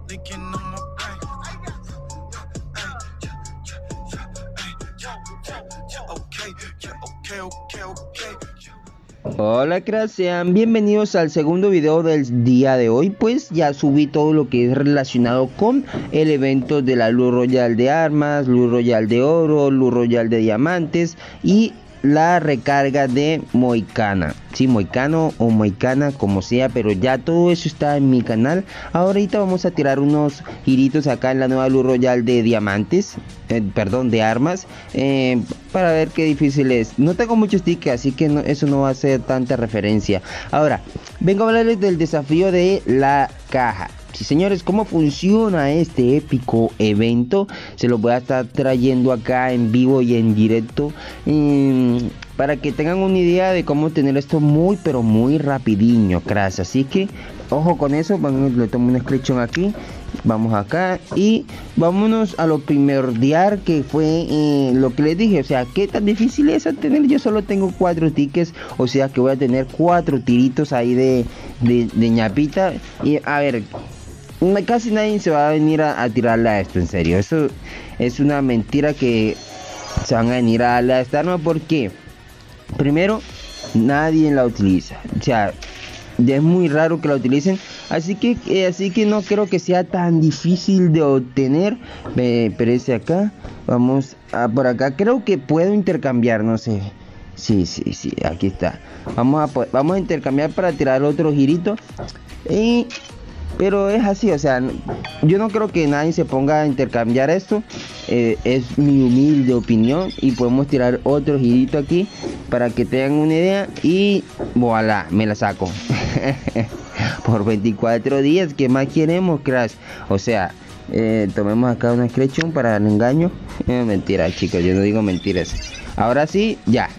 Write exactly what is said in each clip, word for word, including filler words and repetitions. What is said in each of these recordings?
Hola cracks, sean bienvenidos al segundo video del día de hoy. Pues ya subí todo lo que es relacionado con el evento de la Luz Royal de armas, Luz Royal de oro, Luz Royal de diamantes y la recarga de Moicana, sí, Moicano o Moicana, como sea, pero ya todo eso está en mi canal. Ahorita vamos a tirar unos giritos acá en la nueva Luz Royal de diamantes, eh, perdón, de armas, eh, para ver qué difícil es. No tengo muchos tickets, así que no, eso no va a ser tanta referencia. Ahora, vengo a hablarles del desafío de la caja. Sí, señores, cómo funciona este épico evento se lo voy a estar trayendo acá en vivo y en directo, mmm, para que tengan una idea de cómo tener esto muy pero muy rapidiño, cracks. Así que ojo con eso. Vamos, le tomo un screenshot aquí, vamos acá y vámonos a lo primordial, que fue eh, lo que les dije. O sea, qué tan difícil es tener. Yo solo tengo cuatro tickets, o sea que voy a tener cuatro tiritos ahí de, de, de ñapita. Y a ver, casi nadie se va a venir a, a tirarle a esto, en serio. Eso es una mentira, que se van a venir a darle a esta arma, porque primero nadie la utiliza. O sea, es muy raro que la utilicen, así que eh, así que no creo que sea tan difícil de obtener. Eh, Perece acá, vamos a por acá. Creo que puedo intercambiar, no sé. Sí, sí, sí, aquí está. Vamos a vamos a intercambiar para tirar otro girito. Y pero es así, o sea, yo no creo que nadie se ponga a intercambiar esto. Eh, es mi humilde opinión. Y podemos tirar otro girito aquí para que tengan una idea. Y voilà, me la saco. Por veinticuatro días, ¿qué más queremos, crash? O sea, eh, tomemos acá una screenshot para el engaño. Eh, mentira, chicos, yo no digo mentiras. Ahora sí, ya.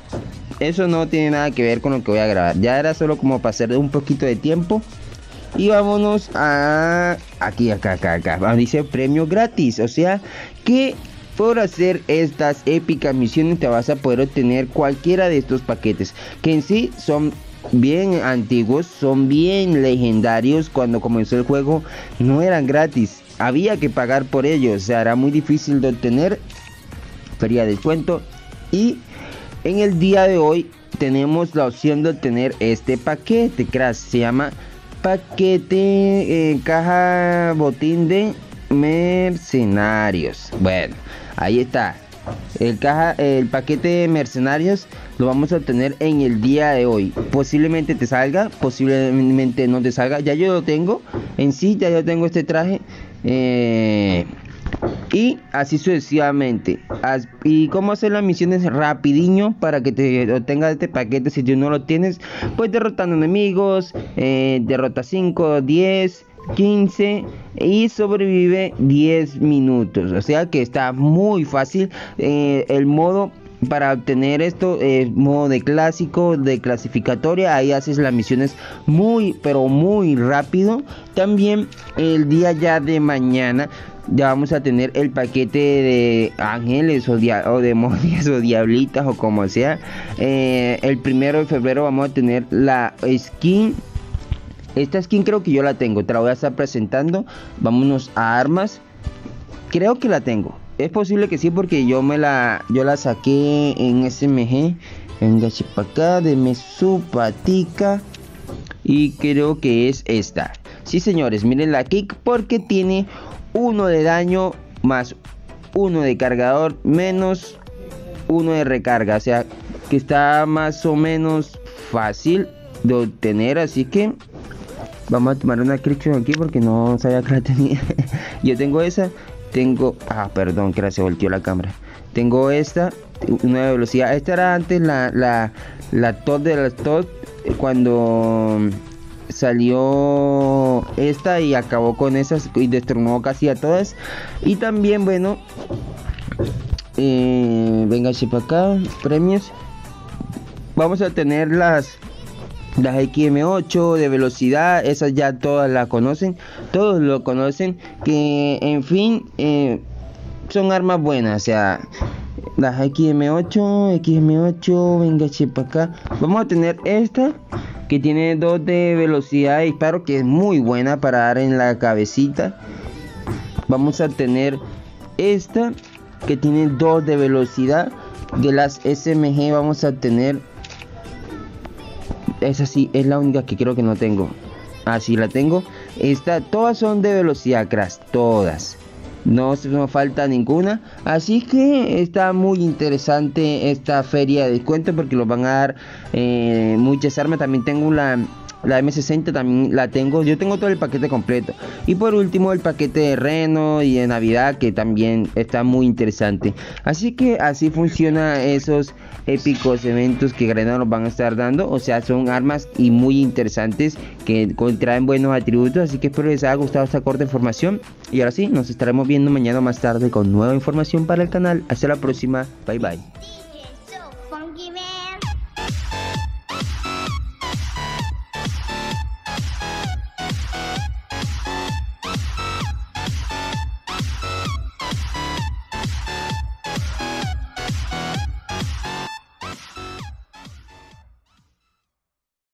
Eso no tiene nada que ver con lo que voy a grabar. Ya era solo como para hacer un poquito de tiempo. Y vámonos a aquí, acá, acá, acá. Dice premio gratis. O sea que por hacer estas épicas misiones te vas a poder obtener cualquiera de estos paquetes, que en sí son bien antiguos, son bien legendarios. Cuando comenzó el juego no eran gratis, había que pagar por ellos. O sea, era muy difícil de obtener. Feria de descuento. Y en el día de hoy tenemos la opción de obtener este paquete, crash. Se llama paquete eh, caja botín de mercenarios. Bueno, ahí está el caja el paquete de mercenarios. Lo vamos a obtener en el día de hoy. Posiblemente te salga, posiblemente no te salga. Ya yo lo tengo en sí, ya yo tengo este traje, eh, y así sucesivamente. Y cómo hacer las misiones rapidiño para que te obtengas este paquete. Si tú no lo tienes, pues derrotando enemigos, eh, derrota cinco, diez, quince y sobrevive diez minutos. O sea que está muy fácil. Eh, el modo para obtener esto es eh, modo de clásico, de clasificatoria. Ahí haces las misiones muy pero muy rápido. También el día ya de mañana ya vamos a tener el paquete de ángeles o, dia o demonios o diablitas o como sea. Eh, el primero de febrero vamos a tener la skin. Esta skin creo que yo la tengo, te la voy a estar presentando. Vámonos a armas. Creo que la tengo. Es posible que sí, porque yo me la yo la saqué en S M G. Venga, para acá, deme su patica. Y creo que es esta. Sí, señores, miren la kick, porque tiene uno de daño más uno de cargador menos uno de recarga. O sea que está más o menos fácil de obtener. Así que vamos a tomar una screenshot aquí porque no sabía que la tenía. Yo tengo esa. Tengo, ah, perdón, que se volteó la cámara. Tengo esta, una de velocidad. Esta era antes la, la, la top de las top, cuando salió esta y acabó con esas y destronó casi a todas. Y también, bueno, eh, venga para acá, premios. Vamos a tener las las X M ocho de velocidad, esas ya todas la conocen, todos lo conocen, que en fin, eh, son armas buenas. O sea, las X M ocho, X M ocho, venga para acá. Vamos a tener esta, que tiene dos de velocidad de disparo, que es muy buena para dar en la cabecita. Vamos a tener esta que tiene dos de velocidad. De las S M G vamos a tener, esa sí es la única que creo que no tengo. Así la tengo. Esta, todas son de velocidad crash, todas. No nos falta ninguna. Así que está muy interesante esta feria de descuento, porque los van a dar eh, muchas armas. También tengo la, la M sesenta, también la tengo. Yo tengo todo el paquete completo. Y por último el paquete de Reno y de Navidad, que también está muy interesante. Así que así funciona esos épicos eventos que Garena nos van a estar dando. O sea, son armas y muy interesantes que traen buenos atributos. Así que espero les haya gustado esta corta información. Y ahora sí, nos estaremos viendo mañana más tarde con nueva información para el canal. Hasta la próxima. Bye bye.